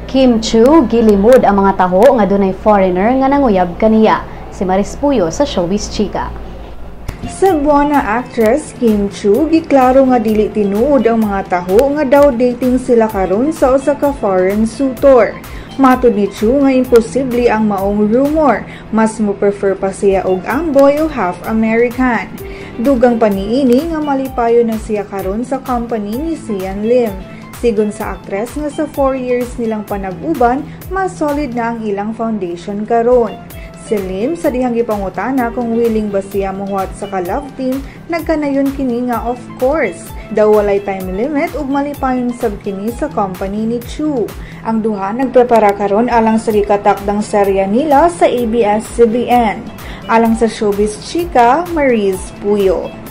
Kim Chiu gilimod ang mga taho nga dunay foreigner nga nanguyab kaniya. Si Maris Puyo sa Showbiz Chika. Cebuana actress Kim Chiu giklaro nga dili tinuod ang mga taho nga daw dating sila karon sa usa ka foreign suitor. Matud ni Chiu nga imposible ang maong rumor, mas mo prefer pa siya og amboy o half American. Dugang pa niini nga malipayo na siya karon sa company ni Sian Lim. Sigon sa actress nga sa 4 years nilang panag-uban, mas solid na ang ilang foundation karon. Si Lim sa dihang gipangutana kung willing ba siya mohuwat sa ka-love team, nagkanayon kini nga of course. Daw walay time limit ug malipayon sab kini sa company ni Chiu. Ang duha nagprepara karon alang sa gikatakdang serya nila sa ABS-CBN. Alang sa Showbiz Chika, Maris Puyo.